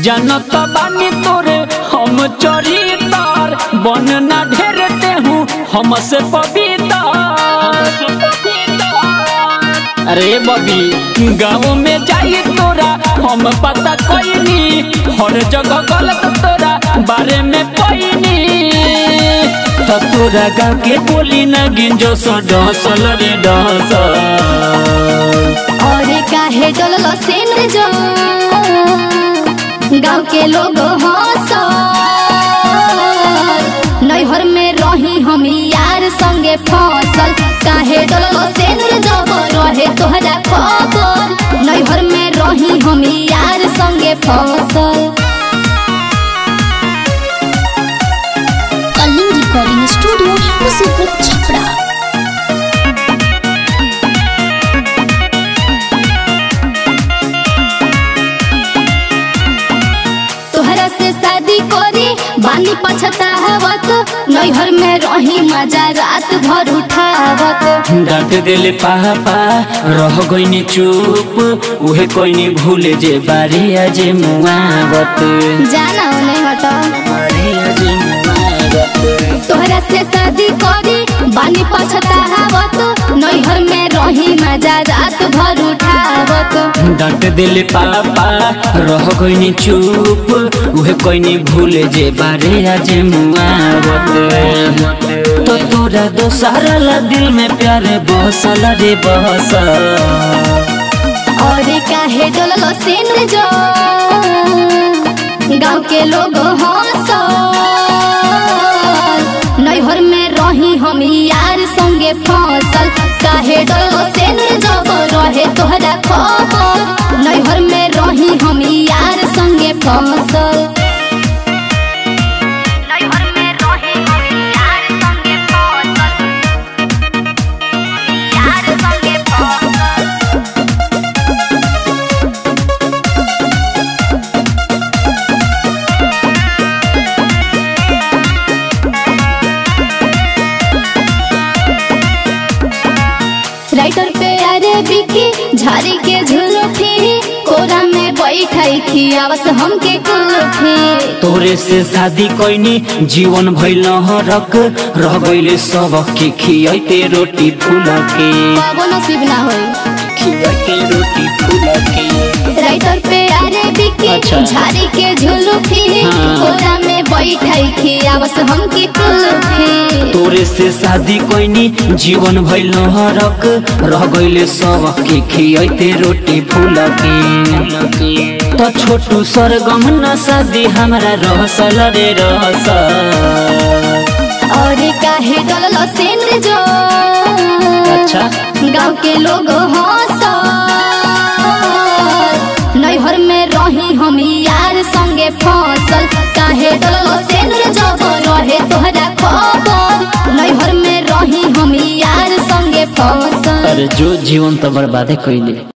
जनत बानी तोरे हम चरितार बन ना ढेरते हूँ हमसे पवित्र। अरे बबी गाँव में जाई तोरा हम पता कोई नहीं, हर जगह गलत तोरा बारे में कोई नहीं। तो तोरा गाँव के बोली न गिंजो सो डसल रे डसल। और काहे डललो सेन जो गाँव के लोग हंसल। नैहर में रही हम यार संगे फसल, काहे डललो सेन जो रहे तोहरा खबर। नैहर में रही हम यार संगे फसल। कलिंग रिकॉर्डिंग स्टूडियो मुसीबत छपरा। तोहरा से शादी करी बानी पछतावत, नैहर में रही मजा रात भर उठावत। डांट देले पापा रह गईनी चुप, उहे कोई नहीं भूले जे बारी आज मुआवत। जाना नहीं हटा बारी आज मुआवत। तोहरा से शादी करी बानी पछतावत, नैहर में रही मजा रात भर उठावत। डांट देले पापा रह गईनी चुप, उहे कोई नहीं भूले जे बारी आज मुआवत। तो तोरा दोसारा ला दिल में प्यारे बसल रे बसल। और काहे डललो सेन जो गाँव के लोग हंसल। नैहर में रही हम यार संगे फसल, काहे डललो सेन जो रहे तोहरा खबर। नैहर में रही हम यार संगे फसल। राइटर पे अरे बिकी झारी के झुलफी, कोरा में बैठाई थी आवस हमके कुल्फी। तोरे से शादी कोइनी जीवन भइल हरक, रह गइले सब के खियाइते रोटी फूल के। बाबो नसीब ना होई खियाइते रोटी फूल के। राइटर पे अरे बिकी अच्छा। झारी के झुलफी, हाँ। कोरा में बैठाई थी आवस हमके कुल्फी। तोरे से शादी कोइनी जीवन भइल हरक, रह गइले सब के खियाइते रोटी फूल के। तो छोटू सरगम न शादी हमरा रहसल रे रहसल। और काहे डललो सेन जो अच्छा गाँव के लोग हंसल। नैहर में रही हम यार संगे फसल, काहे डललो सेन जो रहे तोहरा खबर। नैहर में रही हम यार संगे फसल। अरे जो जीवन तो बर्बादे कइले।